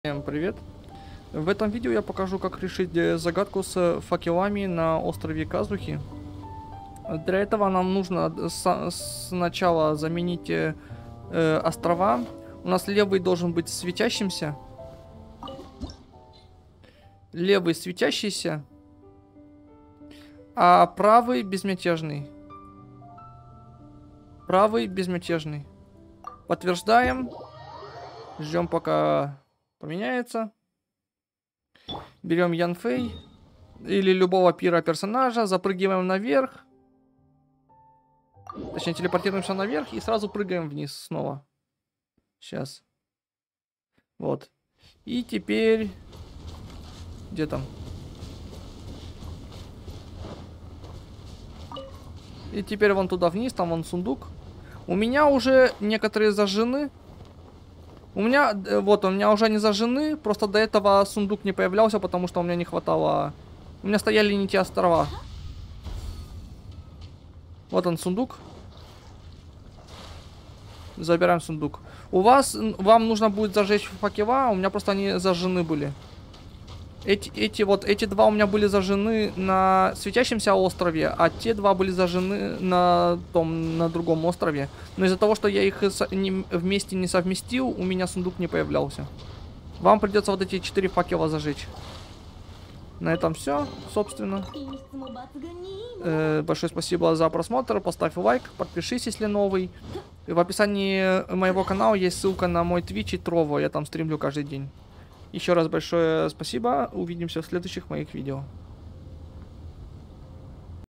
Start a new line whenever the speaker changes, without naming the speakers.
Всем привет! В этом видео я покажу, как решить загадку с факелами на острове Казухи. Для этого нам нужно сначала заменить острова. У нас левый должен быть светящимся. Левый светящийся, а правый безмятежный. Правый безмятежный. Подтверждаем. Ждем, пока поменяется. Берем Янфэй или любого пира персонажа, запрыгиваем наверх. Точнее, телепортируемся наверх и сразу прыгаем вниз снова. Сейчас. Вот. И теперь... Где там? И теперь вон туда вниз, там вон сундук. У меня уже некоторые зажжены. У меня, вот, у меня уже не зажжены, просто до этого сундук не появлялся, потому что у меня не хватало... У меня стояли не те острова. Вот он, сундук. Забираем сундук. Вам нужно будет зажечь факела, у меня просто они зажжены были. Эти два у меня были зажжены на светящемся острове, а те два были зажжены на другом острове. Но из-за того, что я их вместе не совместил, у меня сундук не появлялся. Вам придется вот эти 4 факела зажечь. На этом все, собственно. Большое спасибо за просмотр, поставь лайк, подпишись, если новый. В описании моего канала есть ссылка на мой Twitch и Trovo, я там стримлю каждый день. Еще раз большое спасибо, увидимся в следующих моих видео.